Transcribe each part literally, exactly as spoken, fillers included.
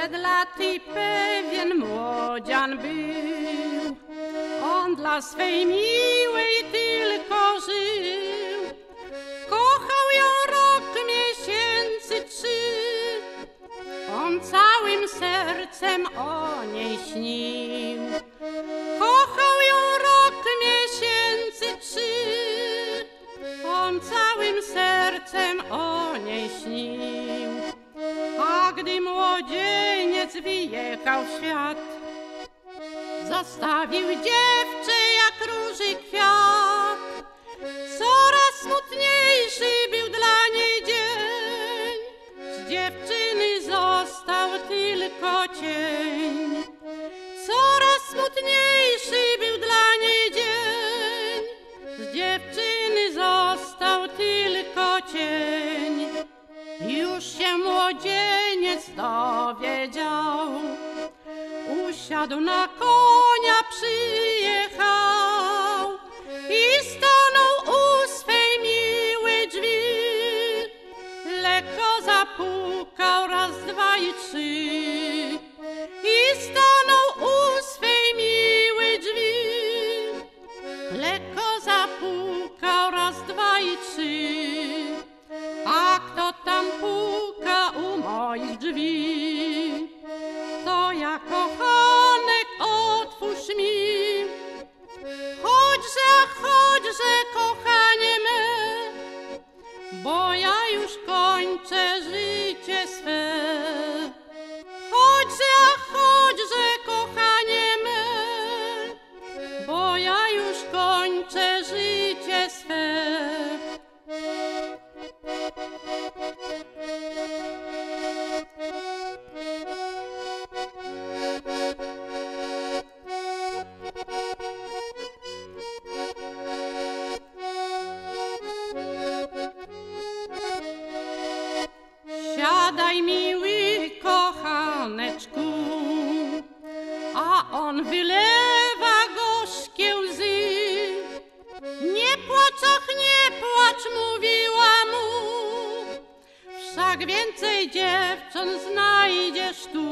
Przed laty pewien młodzian był, on dla swej miłej tylko żył. Kochał ją rok, miesięcy trzy, on całym sercem o niej śnił. Kochał ją rok, miesięcy trzy, on całym sercem o niej śnił. A gdy młodzieniec wyjechał w świat, zostawił dziewczę jak róży kwiat. Coraz smutniejszy był dla niej dzień, z dziewczyny został tylko cień. Coraz smutniejszy był dla niej dzień, z dziewczyny został tylko cień. Już się młodzieniec dowiedział, usiadł na konia, przyjechał i stanął u swej miłej drzwi. Lekko zapukał raz, dwa i trzy i stanął u swej miłej drzwi. Lekko zapukał raz, dwa i trzy. A kto tam puka u moich drzwi? To ja, kochanek, otwórz mi. Chodźże, chodźże, kochanie me, bo ja już kończę życie swe. Chodźże, chodźże, kochanie me, bo ja już kończę życie swe. Siadaj, miły kochaneczku, a on wylewa gorzkie łzy. Nie płacz, ach, nie płacz, mówiła mu, wszak więcej dziewcząt znajdziesz tu.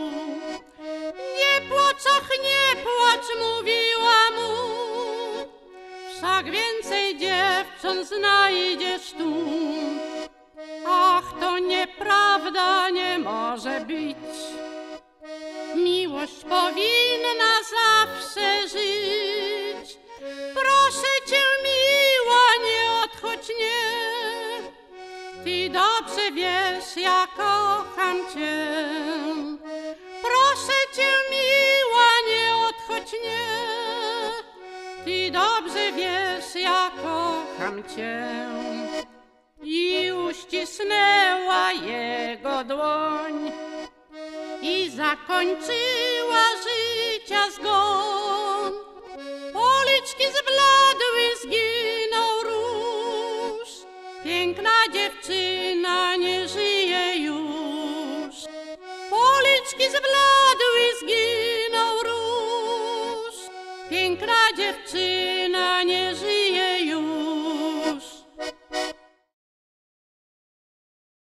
Nie płacz, ach, nie płacz, mówiła mu, wszak więcej dziewcząt znajdziesz tu. Ach, to nieprawda, nie może być. Miłość powinna zawsze żyć. Proszę cię, miła, nie odchodź, nie. Ty dobrze wiesz, ja kocham cię. Proszę cię, miła, nie odchodź, nie. Ty dobrze wiesz, ja kocham cię. I uścisnęła jego dłoń i zakończyła życia zgon. Policzki zbladły, zginął róż, piękna dziewczyna nie żyje już. Policzki zbladły, zginął róż, piękna dziewczyna nie żyje.